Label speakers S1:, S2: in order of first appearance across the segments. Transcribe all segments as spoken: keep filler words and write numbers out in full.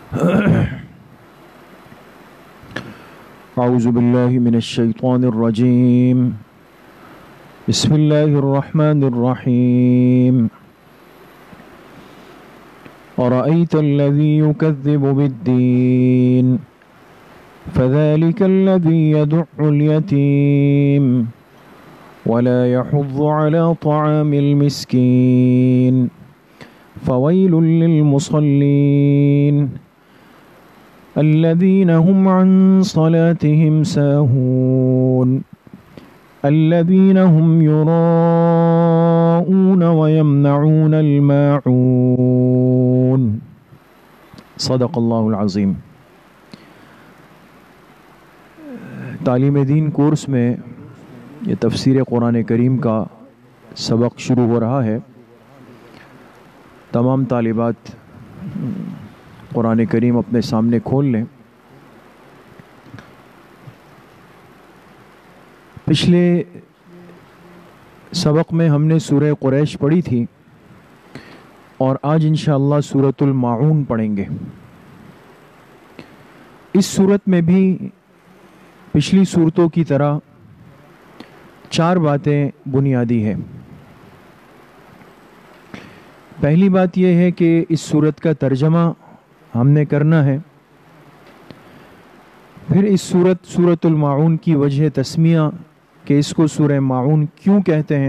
S1: اعوذ باللہ من الشیطان الرجیم بسم اللہ الرحمن الرحیم أرأيت الذي يكذب بالدين فذلك الذي يدع اليتيم ولا يحض على طعام المسكين فويل للمصلين الذين هم عن صلاتهم ساهون الذين هم يراءون ويمنعون الماعون صدق اللہ العظیم۔ تعلیم دین کورس میں یہ تفسیر قرآن کریم کا سبق شروع ہو رہا ہے۔ تمام طالبات قرآن کریم اپنے سامنے کھول لیں۔ پچھلے سبق میں ہم نے سورہ قریش پڑھی تھی اور آج انشاءاللہ سورۃ الماعون پڑھیں گے۔ اس سورت میں بھی پچھلی سورتوں کی طرح چار باتیں بنیادی ہیں۔ پہلی بات یہ ہے کہ اس سورت کا ترجمہ ہم نے کرنا ہے، پھر اس سورت سورۃ الماعون کی وجہ تسمیہ کہ اس کو سورہ ماعون کیوں کہتے ہیں،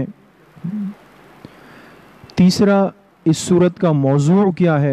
S1: تیسرا اس سورت کا موضوع کیا ہے،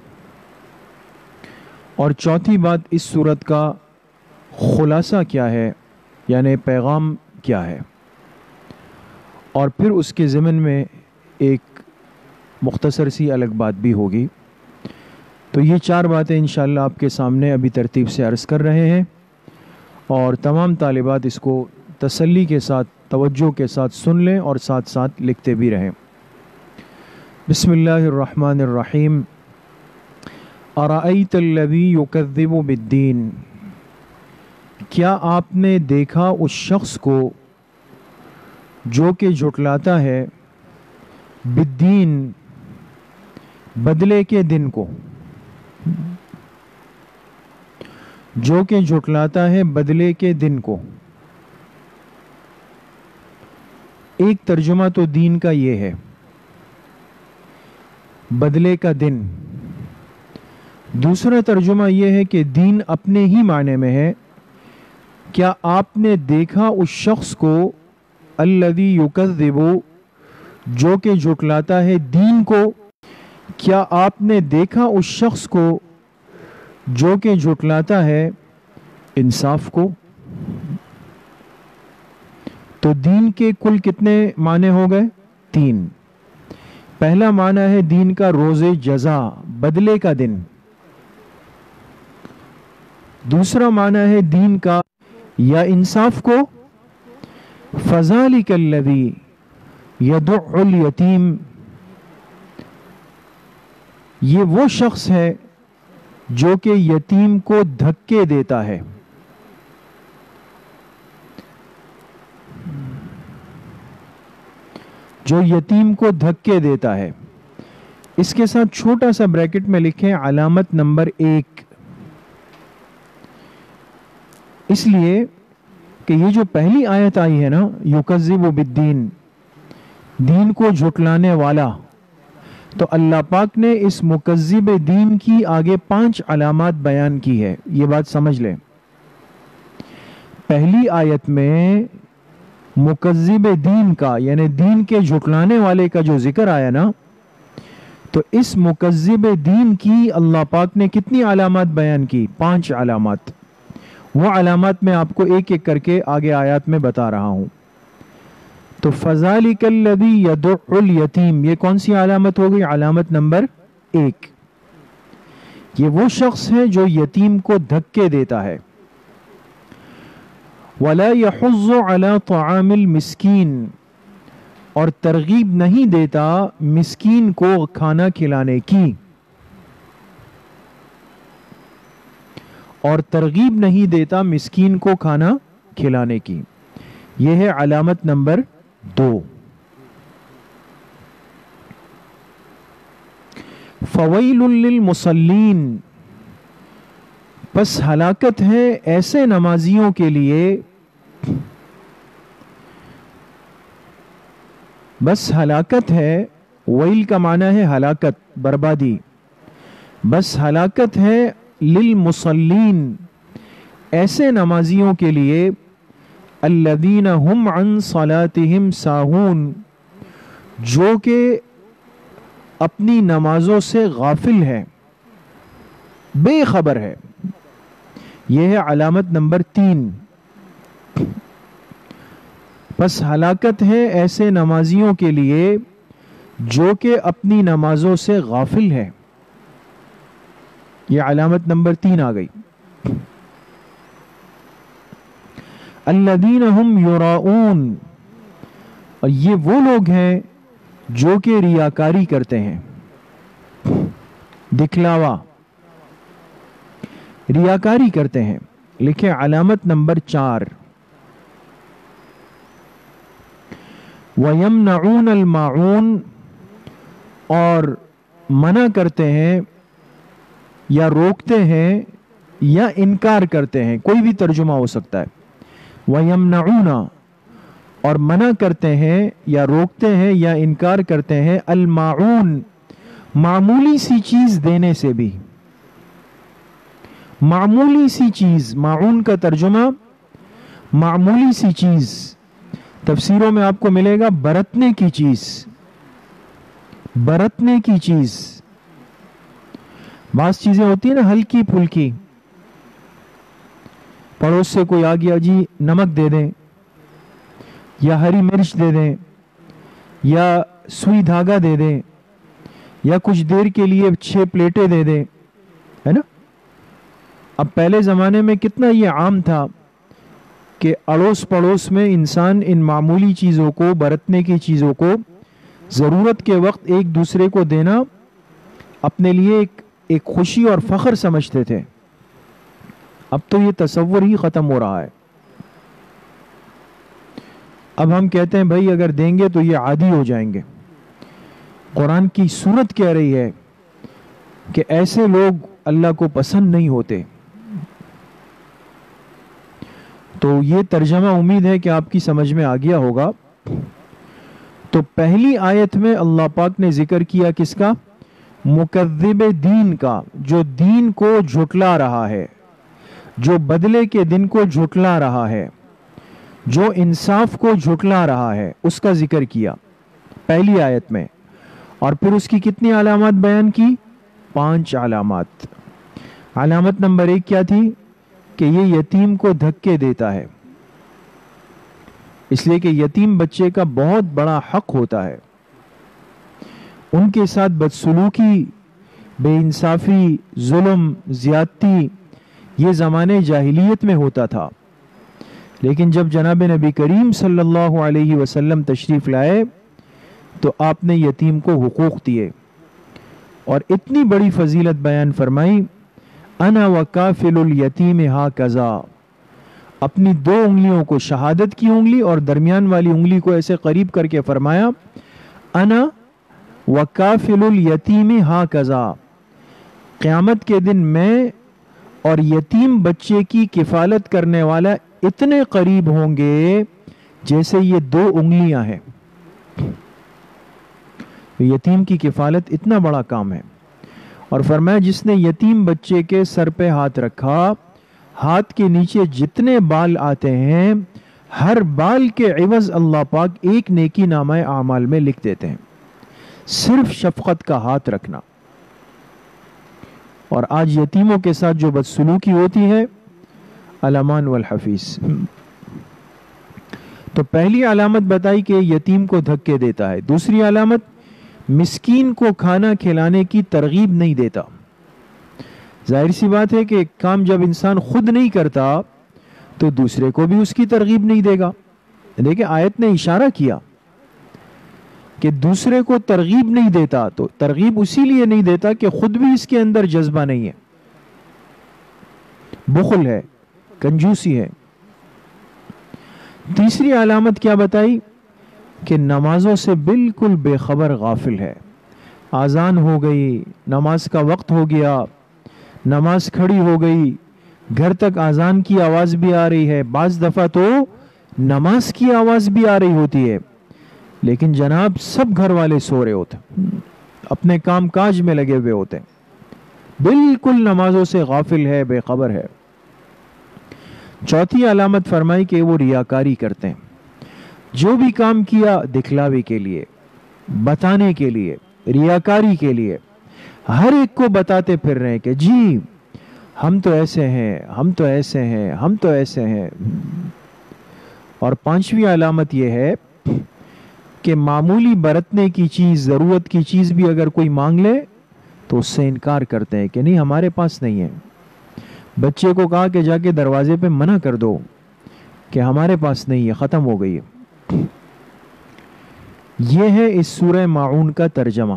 S1: اور چوتھی بات اس سورت کا خلاصہ کیا ہے، یعنی پیغام کیا ہے، اور پھر اس کے ضمن میں ایک مختصر سی الگ بات بھی ہوگی۔ تو یہ چار باتیں انشاءاللہ آپ کے سامنے ابھی ترتیب سے عرض کر رہے ہیں، اور تمام طالبات اس کو تسلی کے ساتھ توجہ کے ساتھ سن لیں اور ساتھ ساتھ لکھتے بھی رہیں۔ بسم اللہ الرحمن الرحیم۔ ارأیت الذی یکذب بالدین، کیا آپ نے دیکھا اس شخص کو جو کہ جھٹلاتا ہے، بالدین بدلے کے دن کو، جو کہ جھٹلاتا ہے بدلے کے دن کو۔ ایک ترجمہ تو دین کا یہ ہے، بدلے کا دن۔ دوسرا ترجمہ یہ ہے کہ دین اپنے ہی معنی میں ہے۔ کیا آپ نے دیکھا اس شخص کو الذی یکذب، جو کہ جھٹلاتا ہے دین کو، کیا آپ نے دیکھا اس شخص کو جو کہ جھٹلاتا ہے انصاف کو؟ تو دین کے کل کتنے معنی ہو گئے؟ تین۔ پہلا معنی ہے دین کا روز جزا، بدلے کا دن۔ دوسرا معنی ہے دین کا یا انصاف کو، فذالک الذی یدع الیتیم، یہ وہ شخص ہے جو کہ یتیم کو دھکے دیتا ہے۔ جو یتیم کو دھکے دیتا ہے۔ اس کے ساتھ چھوٹا سا بریکٹ میں لکھیں علامت نمبر ایک، اس لیے کہ یہ جو پہلی آیت آئی ہے نا، یکذب بالدین، دین کو جھٹلانے والا، تو اللہ پاک نے اس مکذب دین کی آگے پانچ علامات بیان کی ہے۔ یہ بات سمجھ لیں۔ پہلی آیت میں مکذب دین کا یعنی دین کے جھٹلانے والے کا جو ذکر آیا نا، تو اس مکذب دین کی اللہ پاک نے کتنی علامات بیان کی؟ پانچ علامات۔ وہ علامات میں آپ کو ایک ایک کر کے آگے آیات میں بتا رہا ہوں۔ تو فذالک الذی یدع الیتیم، یہ کون سی علامت ہوگی؟ علامت نمبر ایک۔ یہ وہ شخص ہے جو یتیم کو دھکے دیتا ہے۔ ولا یحض علی طعام المسکین، اور ترغیب نہیں دیتا مسکین کو کھانا کھلانے کی، اور ترغیب نہیں دیتا مسکین کو کھانا کھلانے کی۔ یہ ہے علامت نمبر دو۔ فویل للمصلین، بس ہلاکت ہے ایسے نمازیوں کے لیے بس ہلاکت ہے، ویل کا معنی ہے ہلاکت، بربادی. بس ہلاکت ہے للمصلین، ایسے نمازیوں کے لیے، الذین ہم عن صلاتہم ساہون، جو کہ اپنی نمازوں سے غافل ہے، بے خبر ہے. یہ ہے علامت نمبر تین. بس ہلاکت ہے ایسے نمازیوں کے لیے جو کہ اپنی نمازوں سے غافل ہے. یہ علامت نمبر تین آ گئی. الذین ہم یراؤون، اور یہ وہ لوگ ہیں جو کہ ریاکاری کرتے ہیں، دکھلاوا، ریاکاری کرتے ہیں. لکھیں علامت نمبر چار. وَيَمْنَعُونَ الْمَاعُونَ، اور منع کرتے ہیں یا روکتے ہیں یا انکار کرتے ہیں، کوئی بھی ترجمہ ہو سکتا ہے. وَيَمْنَعُونَ، اور منع کرتے ہیں یا روکتے ہیں یا انکار کرتے ہیں، الماعون، معمولی سی چیز دینے سے بھی. معمولی سی چیز، معون کا ترجمہ معمولی سی چیز. تفسیروں میں آپ کو ملے گا برتنے کی چیز، برتنے کی چیز. بعض چیزیں ہوتی ہیں نا ہلکی پھلکی، پڑوس سے کوئی آ گیا، جی نمک دے دیں یا ہری مرچ دے دیں یا سوئی دھاگا دے دیں یا کچھ دیر کے لیے چھ پلیٹیں دے دیں، ہے نا. اب پہلے زمانے میں کتنا یہ عام تھا کہ اڑوس پڑوس میں انسان ان معمولی چیزوں کو، برتنے کی چیزوں کو ضرورت کے وقت ایک دوسرے کو دینا اپنے لیے ایک ایک خوشی اور فخر سمجھتے تھے. اب تو یہ تصور ہی ختم ہو رہا ہے. اب ہم کہتے ہیں بھائی اگر دیں گے تو یہ عادی ہو جائیں گے. قرآن کی سورت کہہ رہی ہے کہ ایسے لوگ اللہ کو پسند نہیں ہوتے. تو یہ ترجمہ امید ہے کہ آپ کی سمجھ میں آ گیا ہوگا. تو پہلی آیت میں اللہ پاک نے ذکر کیا کس کا؟ مکذب دین کا، جو دین کو جھٹلا رہا ہے، جو بدلے کے دن کو جھٹلا رہا ہے، جو انصاف کو جھٹلا رہا ہے، اس کا ذکر کیا پہلی آیت میں. اور پھر اس کی کتنی علامات بیان کی؟ پانچ علامات. علامت نمبر ایک کیا تھی؟ کہ یہ یتیم کو دھکے دیتا ہے، اس لیے کہ یتیم بچے کا بہت بڑا حق ہوتا ہے. ان کے ساتھ بدسلوکی، بے انصافی، ظلم، زیادتی یہ زمانے جاہلیت میں ہوتا تھا. لیکن جب جناب نبی کریم صلی اللہ علیہ وسلم تشریف لائے تو آپ نے یتیم کو حقوق دیے اور اتنی بڑی فضیلت بیان فرمائی. انا وکافل الیتیم ہاکذا، اپنی دو انگلیوں کو، شہادت کی انگلی اور درمیان والی انگلی کو ایسے قریب کر کے فرمایا، انا وکافل الیتیم ہاکذا، قیامت کے دن میں اور یتیم بچے کی کفالت کرنے والا اتنے قریب ہوں گے جیسے یہ دو انگلیاں ہیں. یتیم کی کفالت اتنا بڑا کام ہے. اور فرمایا جس نے یتیم بچے کے سر پہ ہاتھ رکھا، ہاتھ کے نیچے جتنے بال آتے ہیں ہر بال کے عوض اللہ پاک ایک نیکی نامہ اعمال میں لکھ دیتے ہیں. صرف شفقت کا ہاتھ رکھنا. اور آج یتیموں کے ساتھ جو بدسلوکی ہوتی ہے، الامان والحفیظ. تو پہلی علامت بتائی کہ یتیم کو دھکے دیتا ہے. دوسری علامت، مسکین کو کھانا کھلانے کی ترغیب نہیں دیتا. ظاہر سی بات ہے کہ ایک کام جب انسان خود نہیں کرتا تو دوسرے کو بھی اس کی ترغیب نہیں دے گا. دیکھیں آیت نے اشارہ کیا کہ دوسرے کو ترغیب نہیں دیتا، تو ترغیب اسی لیے نہیں دیتا کہ خود بھی اس کے اندر جذبہ نہیں ہے، بخل ہے، کنجوسی ہے. تیسری علامت کیا بتائی؟ کہ نمازوں سے بالکل بے خبر غافل ہے. آذان ہو گئی، نماز کا وقت ہو گیا، نماز کھڑی ہو گئی، گھر تک آزان کی آواز بھی آ رہی ہے، بعض دفعہ تو نماز کی آواز بھی آ رہی ہوتی ہے، لیکن جناب سب گھر والے سو رہے ہوتے ہیں، اپنے کام کاج میں لگے ہوئے ہوتے ہیں، بالکل نمازوں سے غافل ہے، بے خبر ہے۔ چوتھی علامت فرمائی کہ وہ ریاکاری کرتے ہیں، جو بھی کام کیا دکھلاوے کے لیے، بتانے کے لیے، ریاکاری کے لیے، ہر ایک کو بتاتے پھر رہے ہیں کہ جی ہم تو ایسے ہیں، ہم تو ایسے ہیں، ہم تو ایسے ہیں۔ اور پانچویں علامت یہ ہے کہ معمولی برتنے کی چیز، ضرورت کی چیز بھی اگر کوئی مانگ لے تو اس سے انکار کرتے ہیں کہ نہیں ہمارے پاس نہیں ہے۔ بچے کو کہا کہ جا کے دروازے پہ منع کر دو کہ ہمارے پاس نہیں ہے، ختم ہو گئی ہے۔ یہ ہے اس سورہ ماعون کا ترجمہ۔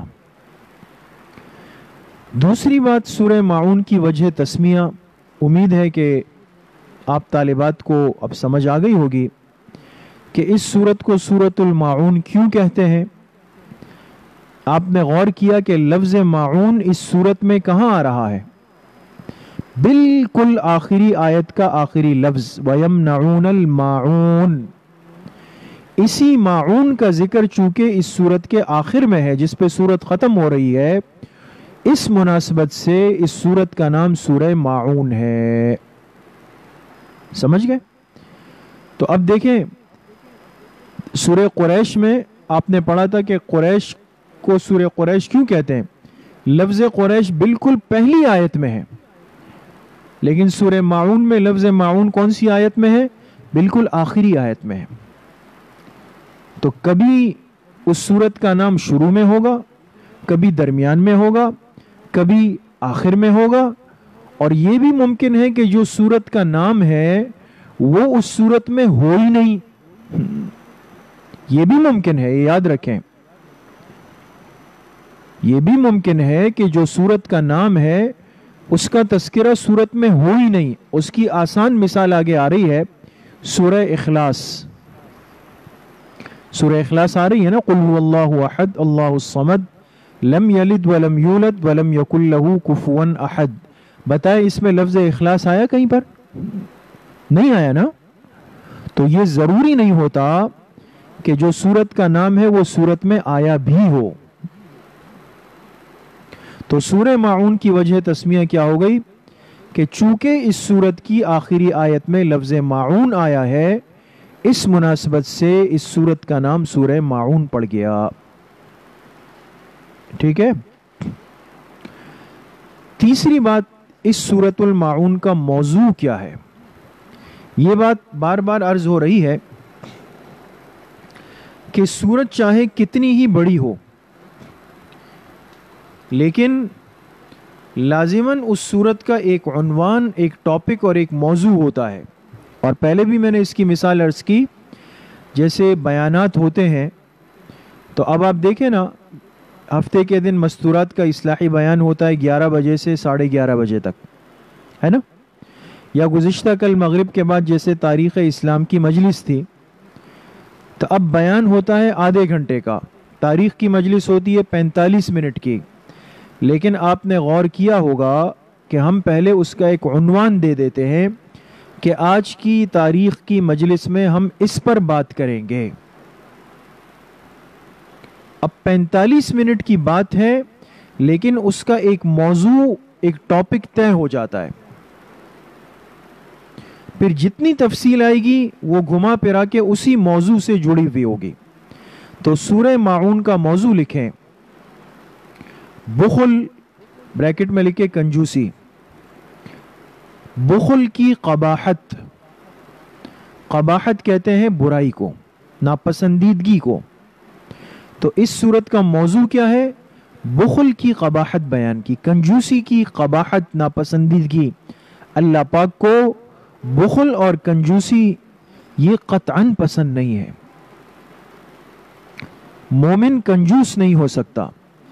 S1: دوسری بات سورہ ماعون کی وجہ تسمیہ، امید ہے کہ آپ طالبات کو اب سمجھ آ گئی ہوگی کہ اس سورت کو سورۃ الماعون کیوں کہتے ہیں۔ آپ نے غور کیا کہ لفظ ماعون اس سورت میں کہاں آ رہا ہے؟ بالکل آخری آیت کا آخری لفظ وَيَمْنَعُونَ الْمَاعُونَ۔ اسی ماعون کا ذکر چونکہ اس سورت کے آخر میں ہے، جس پہ سورت ختم ہو رہی ہے، اس مناسبت سے اس سورت کا نام سورہ ماعون ہے۔ سمجھ گئے؟ تو اب دیکھیں سورہ قریش میں آپ نے پڑھا تھا کہ قریش کو سورہ قریش کیوں کہتے ہیں؟ لفظ قریش بالکل پہلی آیت میں ہے، لیکن سورہ ماعون میں لفظ ماعون کون سی آیت میں ہے؟ بالکل آخری آیت میں ہے۔ تو کبھی اس سورت کا نام شروع میں ہوگا، کبھی درمیان میں ہوگا، کبھی آخر میں ہوگا، اور یہ بھی ممکن ہے کہ جو سورت کا نام ہے وہ اس سورت میں ہو ہی نہیں، یہ بھی ممکن ہے، یہ یاد رکھیں۔ یہ بھی ممکن ہے کہ جو سورت کا نام ہے اس کا تذکرہ سورت میں ہو ہی نہیں۔ اس کی آسان مثال آگے آ رہی ہے، سورہ اخلاص۔ سورہ اخلاص آ رہی ہے نا، قل هو اللہ احد اللہ الصمد لم یلد ولم یولد ولم یکن لہ کفوا احد۔ بتائے اس میں لفظ اخلاص آیا کہیں پر؟ نہیں آیا نا۔ تو یہ ضروری نہیں ہوتا کہ جو سورت کا نام ہے وہ سورت میں آیا بھی ہو۔ تو سورہ ماعون کی وجہ تسمیہ کیا ہو گئی کہ چونکہ اس سورت کی آخری آیت میں لفظ ماعون آیا ہے، اس مناسبت سے اس سورت کا نام سورہ ماعون پڑ گیا۔ ٹھیک ہے؟ تیسری بات، اس سورۃ الماعون کا موضوع کیا ہے؟ یہ بات بار بار عرض ہو رہی ہے کہ سورت چاہے کتنی ہی بڑی ہو، لیکن لازماً اس سورت کا ایک عنوان، ایک ٹاپک اور ایک موضوع ہوتا ہے۔ اور پہلے بھی میں نے اس کی مثال عرض کی، جیسے بیانات ہوتے ہیں، تو اب آپ دیکھیں نا، ہفتے کے دن مستورات کا اصلاحی بیان ہوتا ہے گیارہ بجے سے ساڑھے گیارہ بجے تک، ہے نا؟ یا گزشتہ کل مغرب کے بعد جیسے تاریخ اسلام کی مجلس تھی، تو اب بیان ہوتا ہے آدھے گھنٹے کا، تاریخ کی مجلس ہوتی ہے پینتالیس منٹ کی، لیکن آپ نے غور کیا ہوگا کہ ہم پہلے اس کا ایک عنوان دے دیتے ہیں کہ آج کی تاریخ کی مجلس میں ہم اس پر بات کریں گے۔ اب پینتالیس منٹ کی بات ہے، لیکن اس کا ایک موضوع، ایک ٹاپک طے ہو جاتا ہے، پھر جتنی تفصیل آئے گی وہ گھما پھرا کے اسی موضوع سے جڑی ہوئی ہوگی۔ تو سورہ ماعون کا موضوع لکھیں بخل، بریکٹ میں لکھے کنجوسی، بخل کی قباحت۔ قباحت کہتے ہیں برائی کو، ناپسندیدگی کو۔ تو اس سورت کا موضوع کیا ہے؟ بخل کی قباحت بیان کی، کنجوسی کی قباحت، ناپسندیدگی۔ اللہ پاک کو بخل اور کنجوسی یہ قطعاً پسند نہیں ہے۔ مومن کنجوس نہیں ہو سکتا،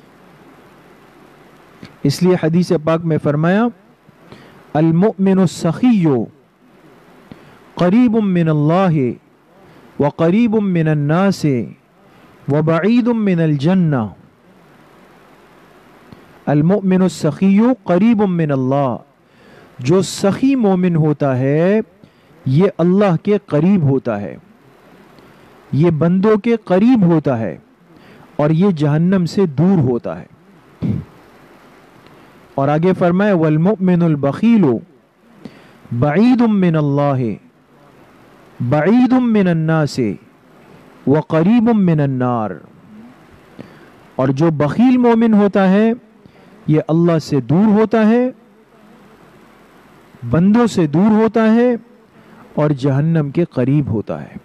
S1: اس لیے حدیث پاک میں فرمایا المؤمن السخی قریب من اللہ وقریب من الناس وبعید من الجنہ۔ المؤمن السخی قریب من اللہ، جو سخی مومن ہوتا ہے یہ اللہ کے قریب ہوتا ہے، یہ بندوں کے قریب ہوتا ہے، اور یہ جہنم سے دور ہوتا ہے۔ اور آگے فرمائے والمؤمن البخیل بعید من اللہ بعید من الناس وقریب من النار، اور جو بخیل مومن ہوتا ہے یہ اللہ سے دور ہوتا ہے، بندوں سے دور ہوتا ہے، اور جہنم کے قریب ہوتا ہے۔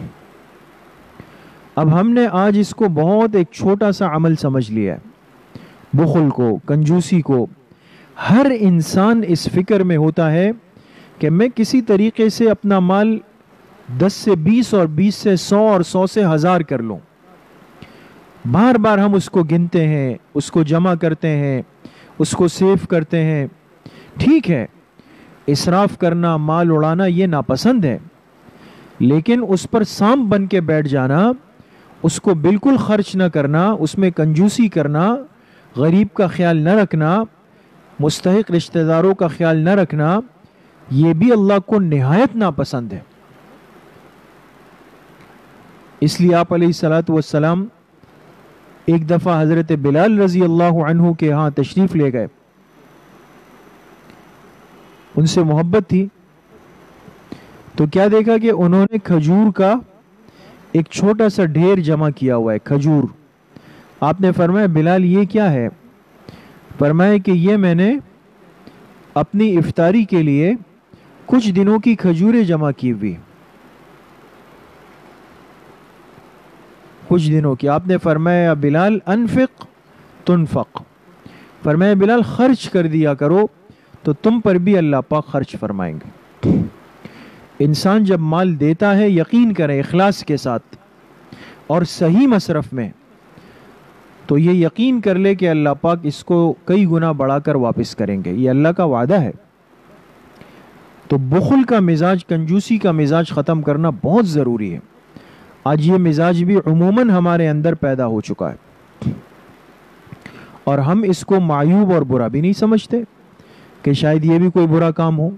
S1: اب ہم نے آج اس کو بہت ایک چھوٹا سا عمل سمجھ لیا ہے، بخل کو، کنجوسی کو۔ ہر انسان اس فکر میں ہوتا ہے کہ میں کسی طریقے سے اپنا مال دس سے بیس اور بیس سے سو اور سو سے ہزار کر لوں۔ بار بار ہم اس کو گنتے ہیں، اس کو جمع کرتے ہیں، اس کو سیو کرتے ہیں۔ ٹھیک ہے، اسراف کرنا، مال اڑانا یہ ناپسند ہے، لیکن اس پر سانپ بن کے بیٹھ جانا، اس کو بالکل خرچ نہ کرنا، اس میں کنجوسی کرنا، غریب کا خیال نہ رکھنا، مستحق رشتہ داروں کا خیال نہ رکھنا، یہ بھی اللہ کو نہایت ناپسند ہے۔ اس لیے آپ علیہ الصلوۃ والسلام ایک دفعہ حضرت بلال رضی اللہ عنہ کے ہاں تشریف لے گئے، ان سے محبت تھی، تو کیا دیکھا کہ انہوں نے کھجور کا ایک چھوٹا سا ڈھیر جمع کیا ہوا ہے، کھجور۔ آپ نے فرمایا بلال یہ کیا ہے؟ فرمایا کہ یہ میں نے اپنی افطاری کے لیے کچھ دنوں کی کھجوریں جمع کی ہوئی، کچھ دنوں کی۔ آپ نے فرمایا بلال انفق تنفق، فرمایا بلال خرچ کر دیا کرو تو تم پر بھی اللہ پاک خرچ فرمائیں گے۔ انسان جب مال دیتا ہے یقین کرے اخلاص کے ساتھ اور صحیح مصرف میں، تو یہ یقین کر لے کہ اللہ پاک اس کو کئی گنا بڑھا کر واپس کریں گے، یہ اللہ کا وعدہ ہے۔ تو بخل کا مزاج، کنجوسی کا مزاج ختم کرنا بہت ضروری ہے۔ آج یہ مزاج بھی عموماً ہمارے اندر پیدا ہو چکا ہے، اور ہم اس کو معیوب اور برا بھی نہیں سمجھتے کہ شاید یہ بھی کوئی برا کام ہو۔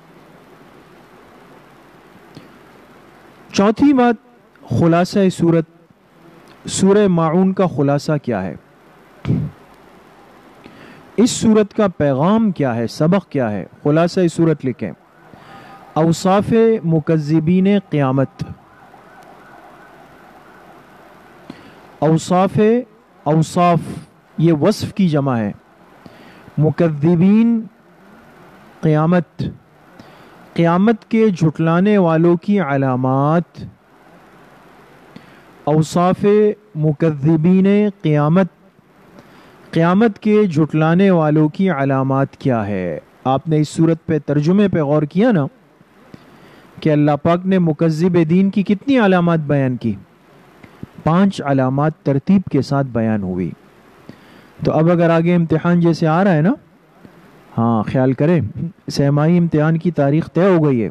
S1: چوتھی بات، خلاصہ سورت، سورہ ماعون کا خلاصہ کیا ہے؟ اس سورت کا پیغام کیا ہے، سبق کیا ہے؟ خلاصہ سورت لکھیں، اوصاف مکذبین قیامت۔ اوصاف، اوصاف یہ وصف کی جمع ہے، مکذبین قیامت، قیامت کے جھٹلانے والوں کی علامات۔ اوصاف مکذبین قیامت، قیامت کے جھٹلانے والوں کی علامات کیا ہے؟ آپ نے اس صورت پہ ترجمے پہ غور کیا نا کہ اللہ پاک نے مکذب دین کی کتنی علامات بیان کی؟ پانچ علامات ترتیب کے ساتھ بیان ہوئی۔ تو اب اگر آگے امتحان جیسے آ رہا ہے نا، ہاں خیال کریں، سہمائی امتحان کی تاریخ طے ہو گئی ہے،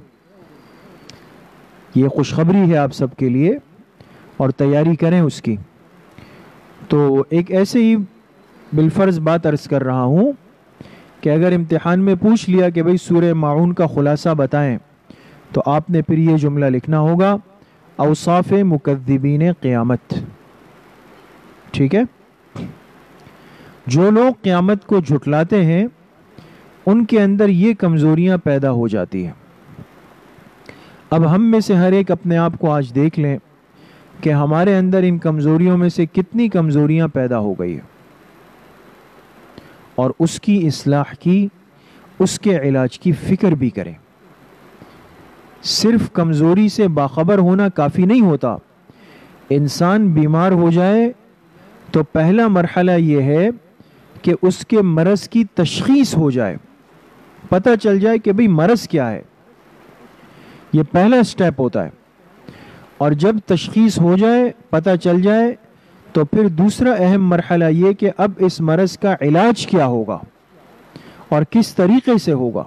S1: یہ خوشخبری ہے آپ سب کے لیے، اور تیاری کریں اس کی۔ تو ایک ایسے ہی بالفرض بات عرض کر رہا ہوں کہ اگر امتحان میں پوچھ لیا کہ بھئی سورہ ماعون کا خلاصہ بتائیں، تو آپ نے پھر یہ جملہ لکھنا ہوگا، اوصاف مکذبین قیامت۔ ٹھیک ہے؟ جو لوگ قیامت کو جھٹلاتے ہیں ان کے اندر یہ کمزوریاں پیدا ہو جاتی ہیں۔ اب ہم میں سے ہر ایک اپنے آپ کو آج دیکھ لیں کہ ہمارے اندر ان کمزوریوں میں سے کتنی کمزوریاں پیدا ہو گئی ہیں، اور اس کی اصلاح کی، اس کے علاج کی فکر بھی کریں۔ صرف کمزوری سے باخبر ہونا کافی نہیں ہوتا۔ انسان بیمار ہو جائے تو پہلا مرحلہ یہ ہے کہ اس کے مرض کی تشخیص ہو جائے، پتہ چل جائے کہ بھئی مرض کیا ہے، یہ پہلا سٹیپ ہوتا ہے۔ اور جب تشخیص ہو جائے، پتہ چل جائے، تو پھر دوسرا اہم مرحلہ یہ کہ اب اس مرض کا علاج کیا ہوگا اور کس طریقے سے ہوگا،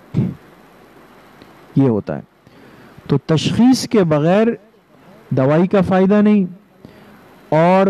S1: یہ ہوتا ہے۔ تو تشخیص کے بغیر دوائی کا فائدہ نہیں، اور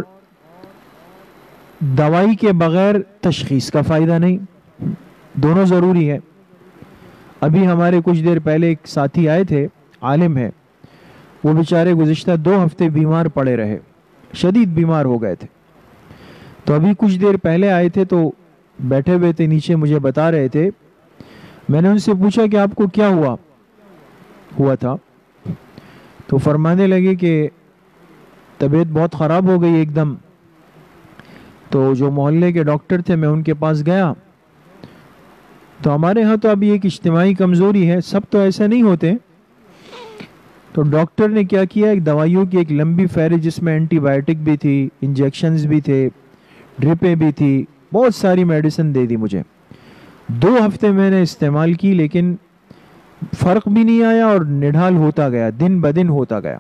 S1: دوائی کے بغیر تشخیص کا فائدہ نہیں، دونوں ضروری ہے۔ ابھی ہمارے کچھ دیر پہلے ایک ساتھی آئے تھے، عالم ہے، وہ بیچارے گزشتہ دو ہفتے بیمار پڑے رہے، شدید بیمار ہو گئے تھے. تو ابھی کچھ دیر پہلے آئے تھے، تو بیٹھے ہوئے تھے نیچے، مجھے بتا رہے تھے. میں نے ان سے پوچھا کہ آپ کو کیا ہوا ہوا تھا؟ تو فرمانے لگے کہ طبیعت بہت خراب ہو گئی ایک دم. تو جو محلے کے ڈاکٹر تھے، میں ان کے پاس گیا. تو ہمارے ہاں تو ابھی ایک اجتماعی کمزوری ہے، سب تو ایسے نہیں ہوتے. تو ڈاکٹر نے کیا کیا، ایک دوائیوں کی ایک لمبی فہرست جس میں اینٹی بائیوٹک بھی تھی، انجیکشنز بھی تھے، ڈرپیں بھی تھی، بہت ساری میڈیسن دے دی مجھے. دو ہفتے میں نے استعمال کی، لیکن فرق بھی نہیں آیا اور نڈھال ہوتا گیا، دن بدن ہوتا گیا.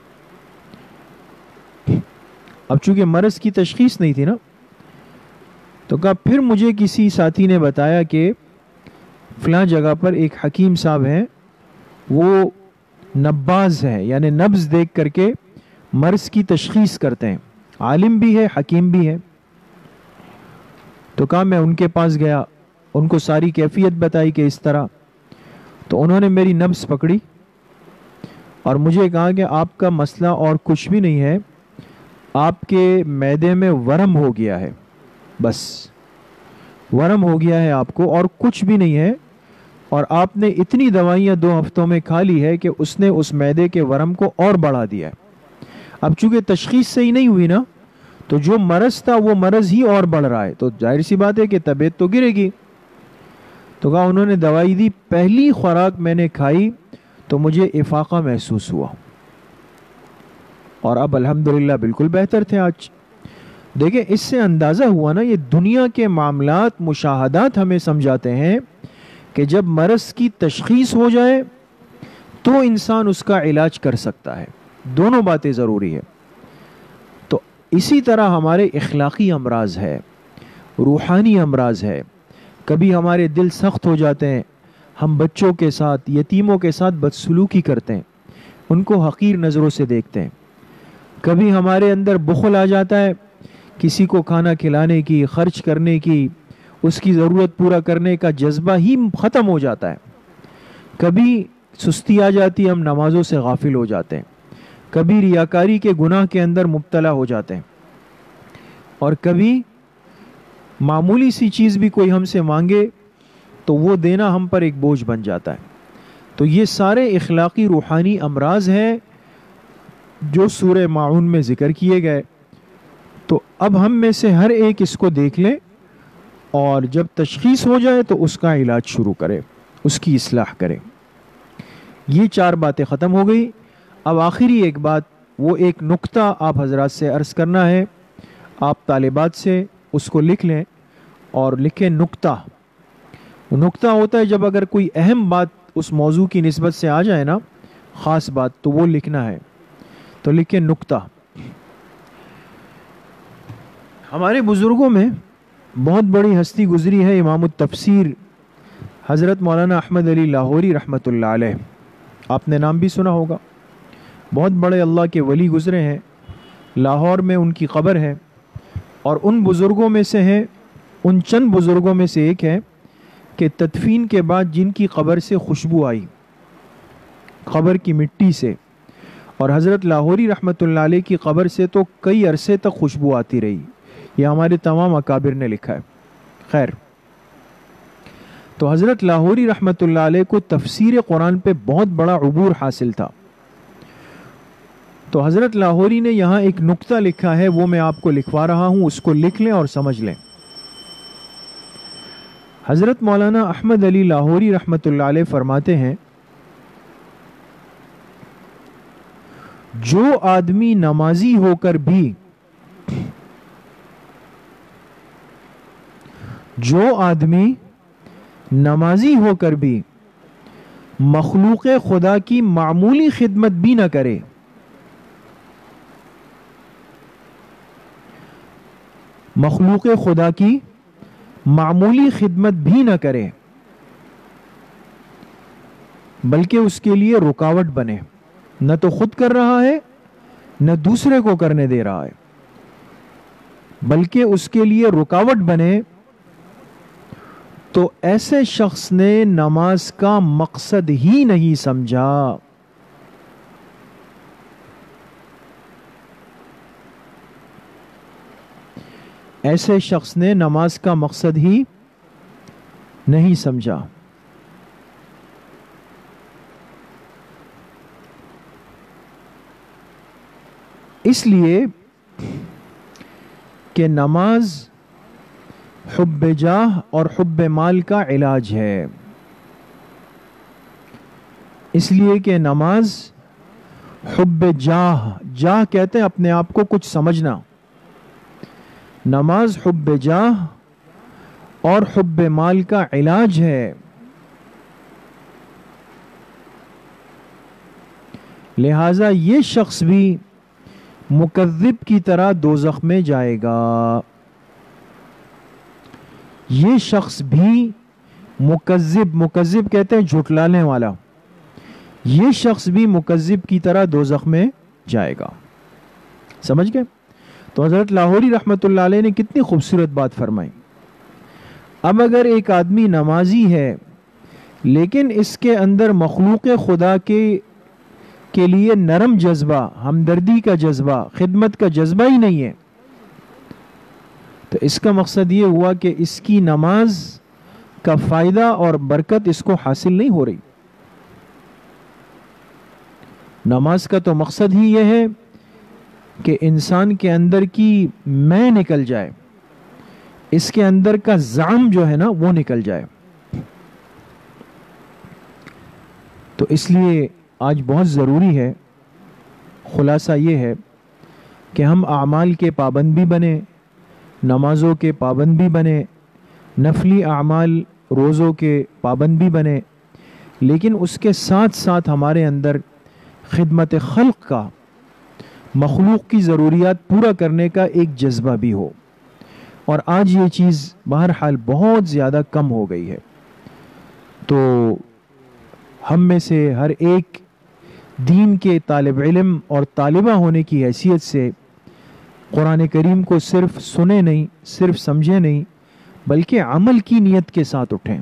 S1: اب چونکہ مرض کی تشخیص نہیں تھی نا، تو کہا پھر مجھے کسی ساتھی نے بتایا کہ فلاں جگہ پر ایک حکیم صاحب ہیں، وہ نباز ہیں، یعنی نبض دیکھ کر کے مرض کی تشخیص کرتے ہیں، عالم بھی ہے حکیم بھی ہے. تو کہا میں ان کے پاس گیا، ان کو ساری کیفیت بتائی کہ اس طرح. تو انہوں نے میری نبض پکڑی اور مجھے کہا کہ آپ کا مسئلہ اور کچھ بھی نہیں ہے، آپ کے معدے میں ورم ہو گیا ہے، بس ورم ہو گیا ہے آپ کو، اور کچھ بھی نہیں ہے. اور آپ نے اتنی دوائیاں دو ہفتوں میں کھا لی ہے کہ اس نے اس معدے کے ورم کو اور بڑھا دیا ہے. اب چونکہ تشخیص صحیح نہیں ہوئی نا، تو جو مرض تھا وہ مرض ہی اور بڑھ رہا ہے، تو ظاہر سی بات ہے کہ طبیعت تو گرے گی. تو کہا انہوں نے دوائی دی، پہلی خوراک میں نے کھائی تو مجھے افاقہ محسوس ہوا، اور اب الحمدللہ بالکل بہتر تھے آج. دیکھیں اس سے اندازہ ہوا نا، یہ دنیا کے معاملات، مشاہدات ہمیں سمجھاتے ہیں کہ جب مرض کی تشخیص ہو جائے تو انسان اس کا علاج کر سکتا ہے. دونوں باتیں ضروری ہے. تو اسی طرح ہمارے اخلاقی امراض ہے، روحانی امراض ہے. کبھی ہمارے دل سخت ہو جاتے ہیں، ہم بچوں کے ساتھ، یتیموں کے ساتھ بدسلوکی کرتے ہیں، ان کو حقیر نظروں سے دیکھتے ہیں. کبھی ہمارے اندر بخل آ جاتا ہے، کسی کو کھانا کھلانے کی، خرچ کرنے کی، اس کی ضرورت پورا کرنے کا جذبہ ہی ختم ہو جاتا ہے. کبھی سستی آ جاتی ہے، ہم نمازوں سے غافل ہو جاتے ہیں. کبھی ریاکاری کے گناہ کے اندر مبتلا ہو جاتے ہیں. اور کبھی معمولی سی چیز بھی کوئی ہم سے مانگے تو وہ دینا ہم پر ایک بوجھ بن جاتا ہے. تو یہ سارے اخلاقی روحانی امراض ہیں جو سورہ ماعون میں ذکر کیے گئے. تو اب ہم میں سے ہر ایک اس کو دیکھ لیں، اور جب تشخیص ہو جائے تو اس کا علاج شروع کرے، اس کی اصلاح کرے. یہ چار باتیں ختم ہو گئی. اب آخری ایک بات، وہ ایک نقطہ آپ حضرات سے عرض کرنا ہے، آپ طالبات سے اس کو لکھ لیں اور لکھیں نقطہ. نقطہ ہوتا ہے جب اگر کوئی اہم بات اس موضوع کی نسبت سے آ جائے نا، خاص بات، تو وہ لکھنا ہے. تو لکھیں نقطہ. ہمارے بزرگوں میں بہت بڑی ہستی گزری ہے، امام التفسیر حضرت مولانا احمد علی لاہوری رحمۃ اللہ علیہ. آپ نے نام بھی سنا ہوگا. بہت بڑے اللہ کے ولی گزرے ہیں، لاہور میں ان کی قبر ہے. اور ان بزرگوں میں سے ہیں، ان چند بزرگوں میں سے ایک ہے کہ تدفین کے بعد جن کی قبر سے خوشبو آئی، قبر کی مٹی سے، اور حضرت لاہوری رحمۃ اللہ علیہ کی قبر سے تو کئی عرصے تک خوشبو آتی رہی. یہ ہمارے تمام اکابر نے لکھا ہے. خیر، تو حضرت لاہوری رحمۃ اللہ علیہ کو تفسیر قرآن پہ بہت بڑا عبور حاصل تھا. تو حضرت لاہوری نے یہاں ایک نقطہ لکھا ہے، وہ میں آپ کو لکھوا رہا ہوں، اس کو لکھ لیں اور سمجھ لیں. حضرت مولانا احمد علی لاہوری رحمۃ اللہ علیہ فرماتے ہیں، جو آدمی نمازی ہو کر بھی جو آدمی نمازی ہو کر بھی مخلوق خدا کی معمولی خدمت بھی نہ کرے، مخلوق خدا کی معمولی خدمت بھی نہ کرے، بلکہ اس کے لیے رکاوٹ بنے، نہ تو خود کر رہا ہے نہ دوسرے کو کرنے دے رہا ہے، بلکہ اس کے لیے رکاوٹ بنے، تو ایسے شخص نے نماز کا مقصد ہی نہیں سمجھا. ایسے شخص نے نماز کا مقصد ہی نہیں سمجھا. اس لیے کہ نماز حب جاہ اور حب مال کا علاج ہے. اس لیے کہ نماز حب جاہ، جاہ کہتے ہیں اپنے آپ کو کچھ سمجھنا. نماز حب جاہ اور حب مال کا علاج ہے. لہذا یہ شخص بھی مکذب کی طرح دوزخ میں جائے گا. یہ شخص بھی مکذب، مکذب کہتے ہیں جھٹلانے والا، یہ شخص بھی مکذب کی طرح دوزخ میں جائے گا. سمجھ گئے؟ تو حضرت لاہوری رحمۃ اللہ علیہ نے کتنی خوبصورت بات فرمائی. اب اگر ایک آدمی نمازی ہے لیکن اس کے اندر مخلوق خدا کے کے لیے نرم جذبہ، ہمدردی کا جذبہ، خدمت کا جذبہ ہی نہیں ہے، تو اس کا مقصد یہ ہوا کہ اس کی نماز کا فائدہ اور برکت اس کو حاصل نہیں ہو رہی. نماز کا تو مقصد ہی یہ ہے کہ انسان کے اندر کی میں نکل جائے، اس کے اندر کا زعم جو ہے نا وہ نکل جائے. تو اس لیے آج بہت ضروری ہے، خلاصہ یہ ہے کہ ہم اعمال کے پابند بھی بنیں، نمازوں کے پابند بھی بنیں، نفلی اعمال روزوں کے پابند بھی بنیں، لیکن اس کے ساتھ ساتھ ہمارے اندر خدمت خلق کا، مخلوق کی ضروریات پورا کرنے کا ایک جذبہ بھی ہو. اور آج یہ چیز بہرحال بہت زیادہ کم ہو گئی ہے. تو ہم میں سے ہر ایک دین کے طالب علم اور طالبہ ہونے کی حیثیت سے قرآن کریم کو صرف سنے نہیں، صرف سمجھے نہیں، بلکہ عمل کی نیت کے ساتھ اٹھیں.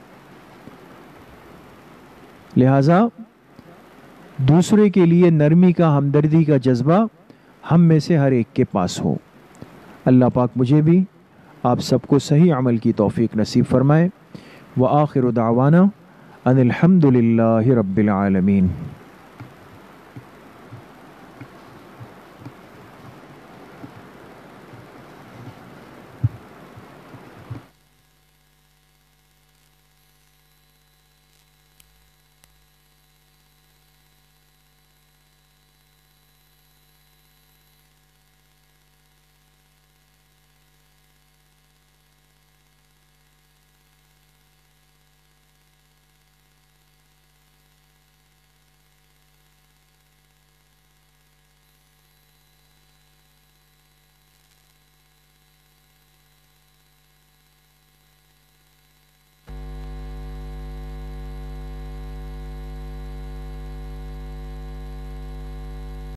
S1: لہذا دوسرے کے لیے نرمی کا، ہمدردی کا جذبہ ہم میں سے ہر ایک کے پاس ہو. اللہ پاک مجھے بھی آپ سب کو صحیح عمل کی توفیق نصیب فرمائے. وآخر دعوانا ان الحمد للہ رب العالمین.